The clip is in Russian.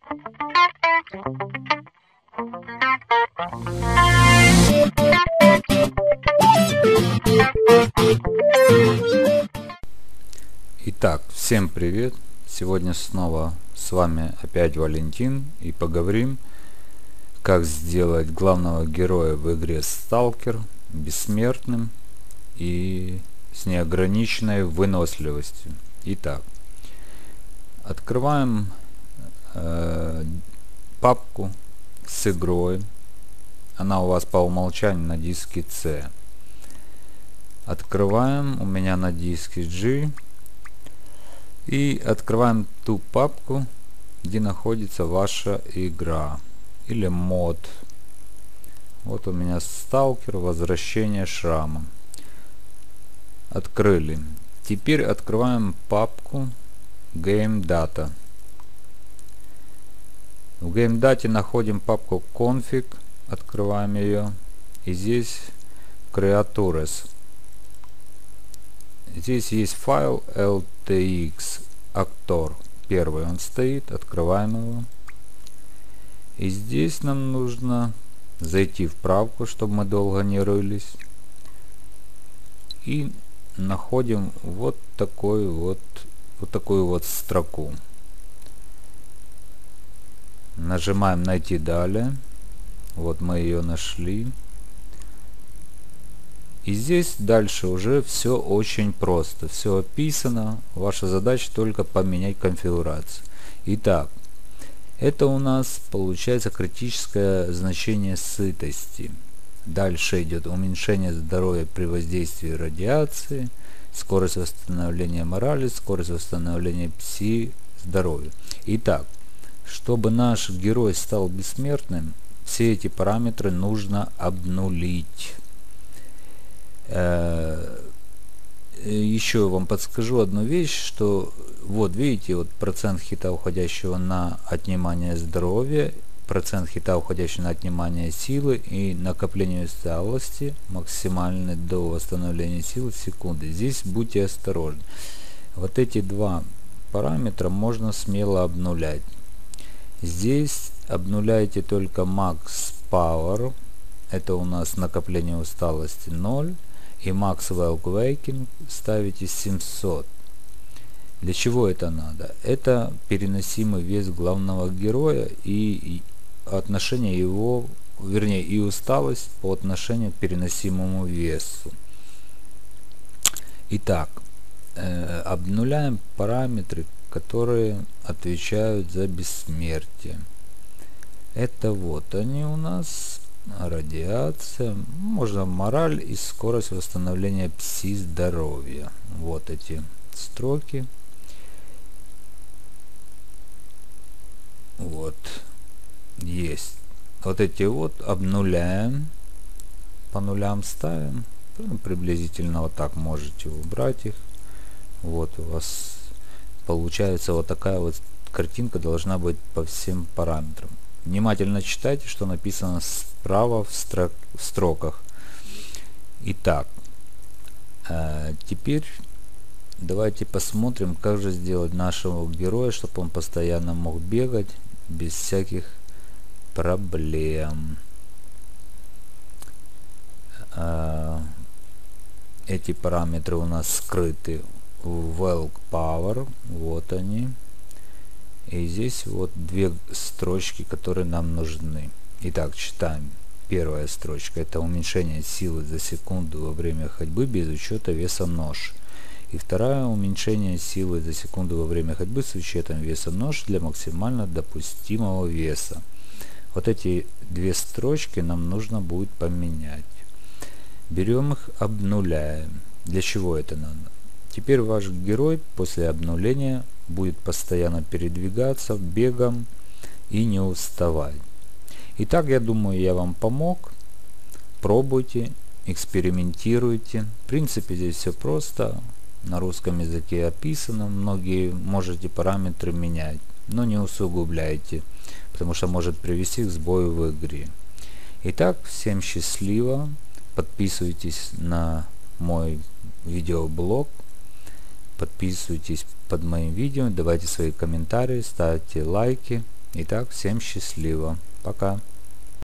Итак, всем привет! Сегодня снова с вами опять Валентин, и поговорим, как сделать главного героя в игре Stalker бессмертным и с неограниченной выносливостью. Итак, открываем папку с игрой. Она у вас по умолчанию на диске C. Открываем у меня на диске G. И открываем ту папку, где находится ваша игра или мод. Вот у меня Сталкер, возвращение шрама. Открыли. Теперь открываем папку Game Data. В Game Data находим папку Config, открываем ее. И здесь Creatures. Здесь есть файл LTX Actor. Первый он стоит, открываем его. И здесь нам нужно зайти в правку, чтобы мы долго не рылись. И находим вот такую вот строку. Нажимаем найти далее. Вот мы ее нашли. И здесь дальше уже все очень просто. Все описано. Ваша задача только поменять конфигурацию. Итак, это у нас получается критическое значение сытости. Дальше идет уменьшение здоровья при воздействии радиации, скорость восстановления морали, скорость восстановления пси, здоровья. Итак, чтобы наш герой стал бессмертным, все эти параметры нужно обнулить. Еще вам подскажу одну вещь, что вот видите, вот процент хита, уходящего на отнимание здоровья, процент хита, уходящий на отнимание силы и накопление усталости максимальный до восстановления силы в секунды. Здесь будьте осторожны. Вот эти два параметра можно смело обнулять. Здесь обнуляйте только Max Power, это у нас накопление усталости 0. И Max Welk Waking ставите 700. Для чего это надо? Это переносимый вес главного героя и отношение его, вернее, и усталость по отношению к переносимому весу. Итак, обнуляем параметры, которые отвечают за бессмертие. Это вот они у нас. Радиация, можно мораль и скорость восстановления пси здоровья. Вот эти строки. Вот есть. Вот эти вот обнуляем, по нулям ставим. Приблизительно вот так можете убрать их. Вот у вас получается вот такая вот картинка должна быть по всем параметрам. Внимательно читайте, что написано справа в строках. Итак, теперь давайте посмотрим, как же сделать нашего героя, чтобы он постоянно мог бегать без всяких проблем. Эти параметры у нас скрыты в Welk Power. Вот они. И здесь вот две строчки, которые нам нужны. Итак, читаем. Первая строчка — это уменьшение силы за секунду во время ходьбы без учета веса нож. И вторая — уменьшение силы за секунду во время ходьбы с учетом веса нож для максимально допустимого веса. Вот эти две строчки нам нужно будет поменять. Берем их, обнуляем. Для чего это надо? Теперь ваш герой после обнуления будет постоянно передвигаться бегом и не уставать. Итак, я думаю, я вам помог. Пробуйте, экспериментируйте. В принципе, здесь все просто. На русском языке описано. Многие можете параметры менять, но не усугубляйте, потому что может привести к сбою в игре. Итак, всем счастливо. Подписывайтесь на мой видеоблог. Подписывайтесь под моим видео, давайте свои комментарии, ставьте лайки. Итак, всем счастливо. Пока.